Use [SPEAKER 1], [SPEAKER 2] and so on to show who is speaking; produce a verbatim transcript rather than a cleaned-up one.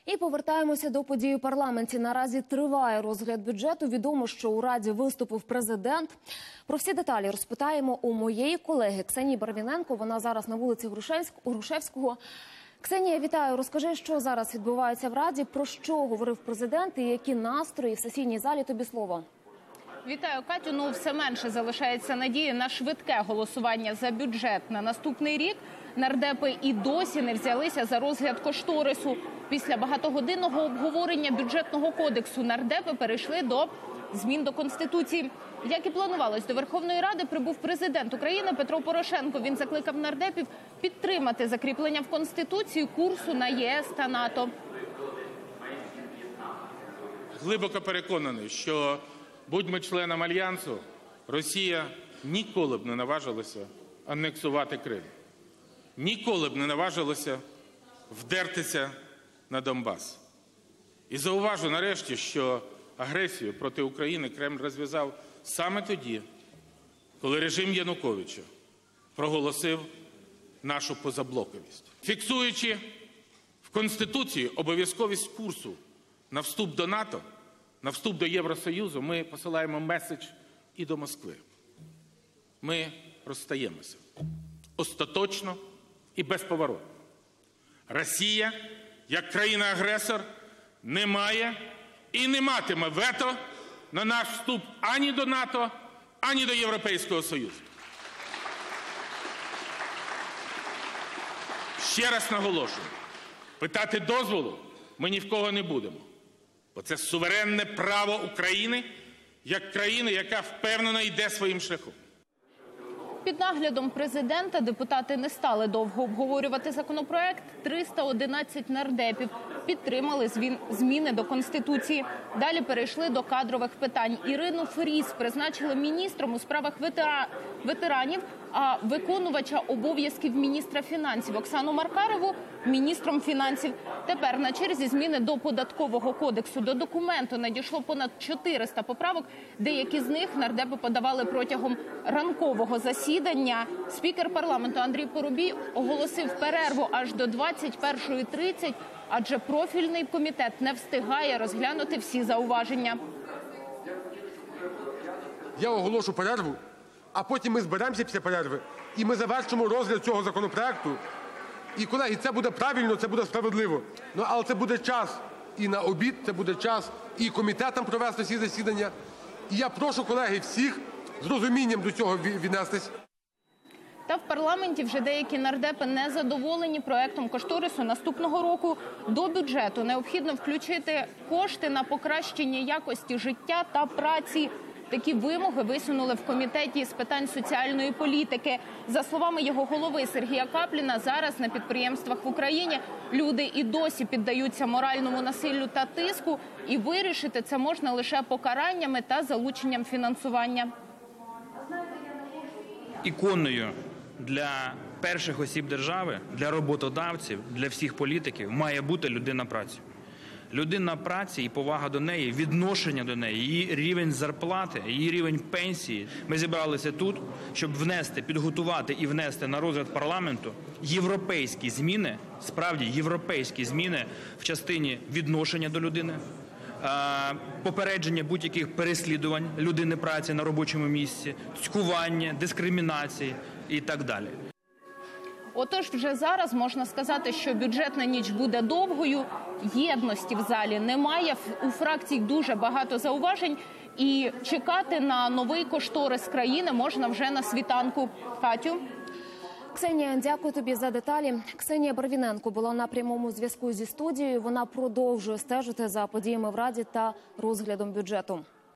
[SPEAKER 1] І повертаємося до подій у парламенті. Наразі триває розгляд бюджету. Відомо, що у Раді виступив президент. Про всі деталі розпитаємо у моєї колеги Ксенії Барвіненко. Вона зараз на вулиці Грушевського. Ксенія, вітаю. Розкажи, що зараз відбувається в Раді, про що говорив президент і які настрої в сесійній залі. Тобі слово.
[SPEAKER 2] Вітаю, Катю. Ну, все менше залишається надії на швидке голосування за бюджет на наступний рік. Нардепи і досі не взялися за розгляд кошторису. Після багатогодинного обговорення бюджетного кодексу нардепи перейшли до змін до Конституції. Як і планувалось, до Верховної Ради прибув президент України Петро Порошенко. Він закликав нардепів підтримати закріплення в Конституції курсу на ЄС та НАТО.
[SPEAKER 3] Глибоко переконаний, що будь-ми членом Альянсу, Росія ніколи б не наважилася анексувати Крим. Ніколи б не наважилася вдертися на Донбас. І зауважу нарешті, що агресію проти України Кремль розв'язав саме тоді, коли режим Януковича проголосив нашу позаблоковість. Фіксуючи в Конституції обов'язковість курсу на вступ до НАТО, на вступ до Євросоюзу, ми посилаємо меседж і до Москви. Ми розстаємося. Остаточно і безповоротно. Росія, як країна-агресор, не має і не матиме вето на наш вступ ані до НАТО, ані до Європейського Союзу. Ще раз наголошую, питати дозволу ми ні в кого не будемо, бо це суверенне право України, як країни, яка впевнено йде своїм шляхом.
[SPEAKER 2] Під наглядом президента депутати не стали довго обговорювати законопроект. триста одинадцять нардепів підтримали зміни до Конституції. Далі перейшли до кадрових питань. Ірину Фріз призначили міністром у справах ветера... ветеранів, а виконувача обов'язків міністра фінансів Оксану Маркарову – міністром фінансів. Тепер на черзі зміни до Податкового кодексу. До документу надійшло понад чотириста поправок. Деякі з них нардепи подавали протягом ранкового засідання. Спікер парламенту Андрій Парубій оголосив перерву аж до двадцять першої тридцять, адже профільний комітет не встигає розглянути всі зауваження.
[SPEAKER 4] Я оголошу перерву, а потім ми зберемося після перерви і ми завершимо розгляд цього законопроекту. І, колеги, це буде правильно, це буде справедливо. Ну, але це буде час і на обід, це буде час і комітетам провести всі засідання. І я прошу, колеги, всіх з розумінням до цього віднестись.
[SPEAKER 2] Та в парламенті вже деякі нардепи не задоволені проектом кошторису наступного року. До бюджету необхідно включити кошти на покращення якості життя та праці. Такі вимоги висунули в комітеті з питань соціальної політики. За словами його голови Сергія Капліна, зараз на підприємствах в Україні люди і досі піддаються моральному насиллю та тиску, і вирішити це можна лише покараннями та залученням фінансування.
[SPEAKER 5] Іконою для перших осіб держави, для роботодавців, для всіх політиків має бути людина праці. Людина праці і повага до неї, відношення до неї, її рівень зарплати, її рівень пенсії. Ми зібралися тут, щоб внести, підготувати і внести на розгляд парламенту європейські зміни, справді європейські зміни в частині відношення до людини, попередження будь-яких переслідувань людини праці на робочому місці, цькування, дискримінації і так далі.
[SPEAKER 2] Отож, вже зараз можна сказати, що бюджетна ніч буде довгою, єдності в залі немає, у фракцій дуже багато зауважень, і чекати на новий кошторис країни можна вже на світанку. Катю?
[SPEAKER 1] Ксенія, дякую тобі за деталі. Ксенія Барвіненко була на прямому зв'язку зі студією. Вона продовжує стежити за подіями в Раді та розглядом бюджету.